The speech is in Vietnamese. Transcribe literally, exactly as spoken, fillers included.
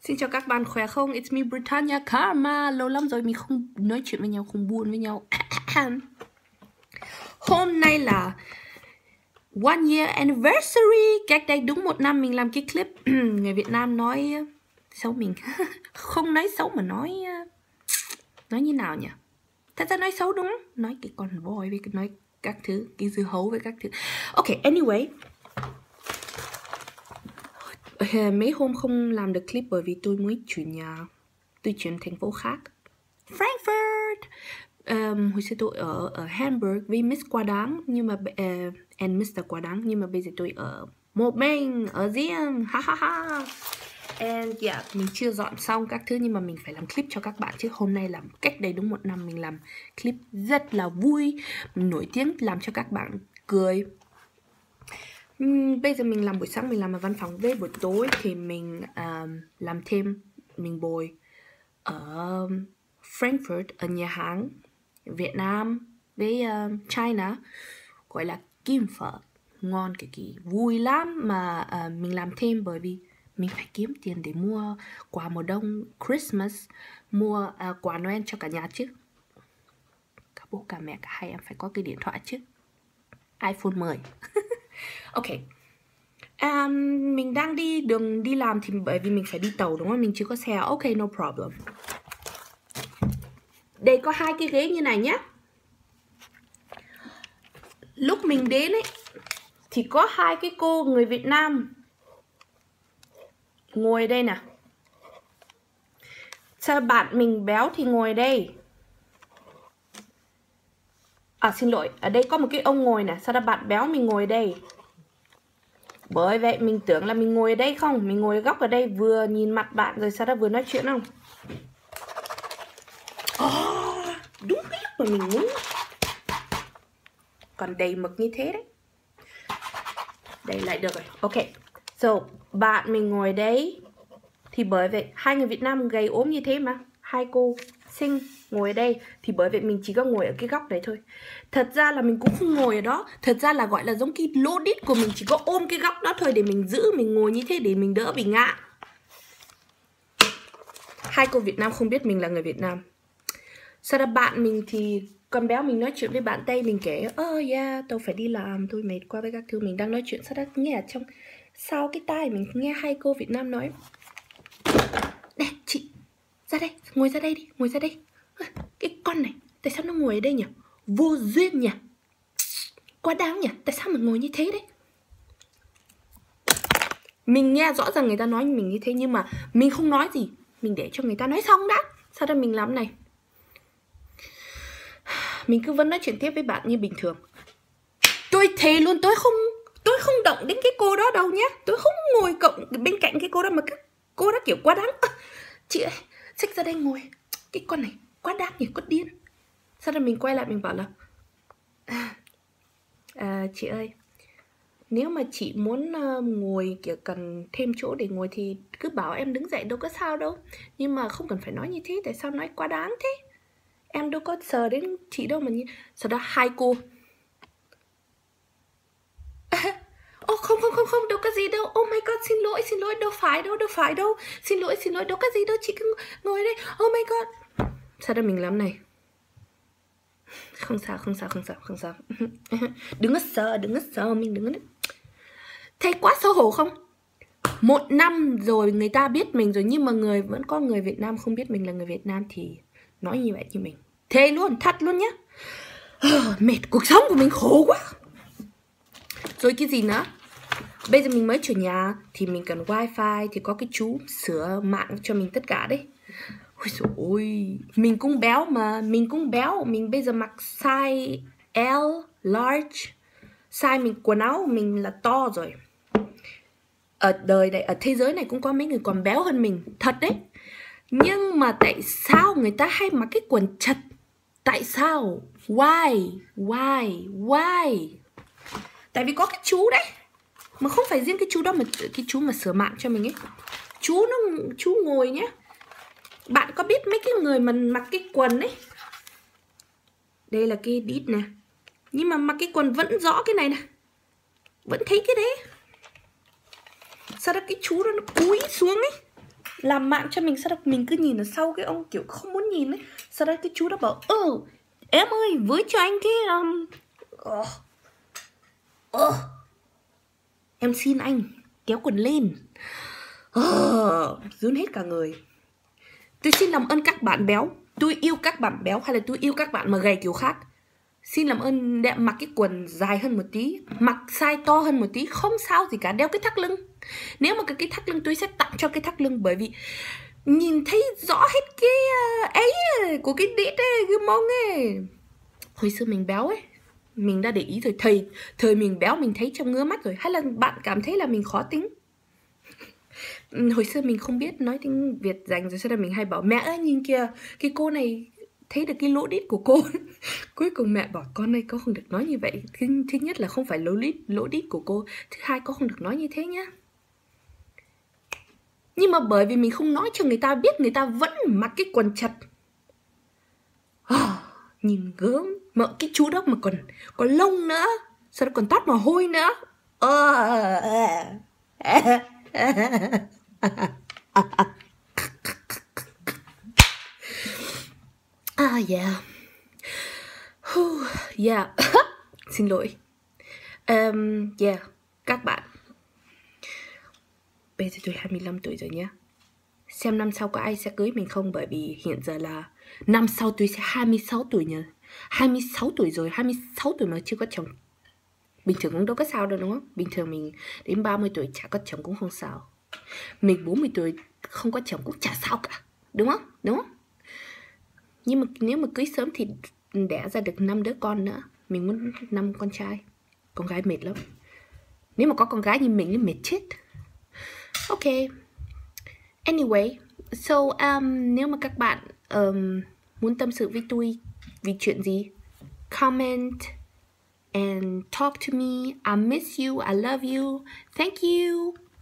Xin chào các bạn, khỏe không? It's me Britannia Karma. Lâu lắm rồi mình không nói chuyện với nhau, không buồn với nhau. Hôm nay là one year anniversary. Cách đây đúng một năm mình làm cái clip. Người Việt Nam nói xấu mình. Không nói xấu mà nói Nói như nào nhỉ? Thật ra nói xấu đúng không? Nói cái con voi với cái nói các thứ, cái dưa hấu với các thứ. Ok, anyway, mấy hôm không làm được clip bởi vì tôi mới chuyển nhà. Tôi chuyển thành phố khác, Frankfurt. Um, hồi xưa tôi ở ở Hamburg với Miss Quá Đáng, nhưng mà uh, and mít tơ Quá Đáng, nhưng mà bây giờ tôi ở một mình, ở riêng, ha ha ha. And yeah, mình chưa dọn xong các thứ nhưng mà mình phải làm clip cho các bạn chứ. Hôm nay làm cách đây đúng một năm mình làm clip rất là vui, mình nổi tiếng làm cho các bạn cười. uhm, Bây giờ mình làm buổi sáng mình làm ở văn phòng, với buổi tối thì mình um, làm thêm, mình bồi ở Frankfurt, ở nhà hàng Việt Nam với uh, China, gọi là Kim Phở, ngon cực kỳ, vui lắm. Mà uh, mình làm thêm bởi vì mình phải kiếm tiền để mua quà mùa đông, Christmas, mua uh, quà Noel cho cả nhà chứ. Cả bố cả mẹ cả hai em phải có cái điện thoại chứ, iPhone mười. Ok, um, mình đang đi đường đi làm thì bởi vì mình phải đi tàu đúng không, mình chưa có xe. Ok, no problem. Đây có hai cái ghế như này nhé. Lúc mình đến ấy thì có hai cái cô người Việt Nam ngồi đây nè. Sao bạn mình béo thì ngồi đây. À xin lỗi, ở đây có một cái ông ngồi nè. Sao là bạn béo mình ngồi đây. Bởi vậy mình tưởng là mình ngồi ở đây không. Mình ngồi góc ở đây vừa nhìn mặt bạn rồi sao đã vừa nói chuyện không. Oh, đúng cái lúc mà mình muốn. Còn đầy mực như thế đấy. Đây lại được rồi. Ok, so bạn mình ngồi đấy. Thì bởi vậy hai người Việt Nam gầy ốm như thế mà hai cô xinh ngồi ở đây, thì bởi vậy mình chỉ có ngồi ở cái góc đấy thôi. Thật ra là mình cũng không ngồi ở đó. Thật ra là gọi là giống cái lỗ đít của mình, chỉ có ôm cái góc đó thôi để mình giữ, mình ngồi như thế để mình đỡ bị ngã. Hai cô Việt Nam không biết mình là người Việt Nam. Sau đó bạn mình thì con béo mình nói chuyện với bạn Tây, mình kể oh yeah, tôi phải đi làm, tôi mệt quá với các thứ. Mình đang nói chuyện, sau đó nghe ở trong sau cái tai mình nghe hai cô Việt Nam nói nè chị, ra đây, ngồi ra đây đi, ngồi ra đây. Cái con này, tại sao nó ngồi ở đây nhỉ? Vô duyên nhỉ? Quá đáng nhỉ? Tại sao mà ngồi như thế đấy? Mình nghe rõ ràng người ta nói mình như thế, nhưng mà mình không nói gì. Mình để cho người ta nói xong đã. Sau đó mình làm này. Mình cứ vẫn nói chuyện tiếp với bạn như bình thường. Tôi thề luôn, tôi không Tôi không động đến cái cô đó đâu nhé. Tôi không ngồi cộng bên cạnh cái cô đó, mà cái cô đó kiểu quá đáng. À, chị ơi, xích ra đây ngồi. Cái con này quá đáng nhỉ, con điên. Sau đó mình quay lại mình bảo là à, à, chị ơi, nếu mà chị muốn uh, ngồi kiểu cần thêm chỗ để ngồi thì cứ bảo em đứng dậy, đâu có sao đâu. Nhưng mà không cần phải nói như thế. Tại sao nói quá đáng thế? Em đâu có sờ đến chị đâu mà như... Sau đó hai cô Ô oh, không không không không, đâu có gì đâu. Oh my god, xin lỗi, xin lỗi, đâu phải đâu, đâu phải đâu. Xin lỗi, xin lỗi, đâu có gì đâu, chị cứ ngồi đây. Oh my god. Sao đây mình làm này. Không sao, không sao, không sao, không sao. Đừng có sợ, đừng có sợ, mình đừng có... Thấy quá xấu hổ không? Một năm rồi người ta biết mình rồi, nhưng mà người vẫn có người Việt Nam không biết mình là người Việt Nam thì nói như vậy như mình. Thế luôn, thật luôn nhá. Mệt, cuộc sống của mình khổ quá. Rồi cái gì nữa? Bây giờ mình mới chuyển nhà thì mình cần wifi, thì có cái chú sửa mạng cho mình tất cả đấy. Ôi dồi ôi, mình cũng béo mà, mình cũng béo. Mình bây giờ mặc size L, large. Size mình, quần áo mình là to rồi. Ở đời này, ở thế giới này cũng có mấy người còn béo hơn mình, thật đấy. Nhưng mà tại sao người ta hay mặc cái quần chật? Tại sao? Why? Why? Why? Tại vì có cái chú đấy. Mà không phải riêng cái chú đó, mà cái chú mà sửa mạng cho mình ấy. Chú nó chú ngồi nhá. Bạn có biết mấy cái người mà mặc cái quần ấy, đây là cái đít nè, nhưng mà mặc cái quần vẫn rõ cái này nè, vẫn thấy cái đấy. Sau đó cái chú đó nó cúi xuống ấy, làm mạng cho mình. Sau đó mình cứ nhìn ở sau cái ông kiểu không muốn nhìn ấy. Sau đó cái chú đó bảo ừ em ơi với cho anh cái um... oh. Oh. Em xin anh kéo quần lên. Oh. Run hết cả người. Tôi xin làm ơn các bạn béo, tôi yêu các bạn béo hay là tôi yêu các bạn mà gầy kiểu khác, xin làm ơn đeo mặc cái quần dài hơn một tí, mặc size to hơn một tí, không sao gì cả, đeo cái thắt lưng. Nếu mà cái thắt lưng tôi sẽ tặng cho cái thắt lưng, bởi vì nhìn thấy rõ hết cái ấy của cái đít ấy, cái mông ấy. Hồi xưa mình béo ấy, mình đã để ý rồi, thời thời mình béo mình thấy trong ngứa mắt rồi. Hay là bạn cảm thấy là mình khó tính? Hồi xưa mình không biết nói tiếng Việt dành rồi, sau đó mình hay bảo mẹ ơi nhìn kìa, cái cô này thấy được cái lỗ đít của cô. Cuối cùng mẹ bảo con ơi con không được nói như vậy. Thứ, thứ nhất là không phải lỗ đít, lỗ đít của cô. Thứ hai con không được nói như thế nhá. Nhưng mà bởi vì mình không nói cho người ta biết, người ta vẫn mặc cái quần chật. À, nhìn gớm. Mà cái chú đó mà còn còn lông nữa, sao nó còn toát mồ hôi nữa. Ah yeah. Yeah. Xin lỗi. Um, yeah, các bạn. Bây giờ tôi hai mươi lăm tuổi rồi nhé. Xem năm sau có ai sẽ cưới mình không, bởi vì hiện giờ là năm sau tôi sẽ hai mươi sáu tuổi nhờ. hai mươi sáu tuổi rồi, hai mươi sáu tuổi mà chưa có chồng. Bình thường cũng đâu có sao đâu đúng không? Bình thường mình đến ba mươi tuổi chả có chồng cũng không sao. Mình bốn mươi tuổi không có chồng cũng chả sao cả. Đúng không? Đúng không? Nhưng mà nếu mà cưới sớm thì đẻ ra được năm đứa con nữa. Mình muốn năm con trai. Con gái mệt lắm. Nếu mà có con gái như mình thì mệt chết. Ok. Anyway, so um, nếu mà các bạn um, muốn tâm sự với tôi vì chuyện gì, comment and talk to me. I miss you, I love you. Thank you.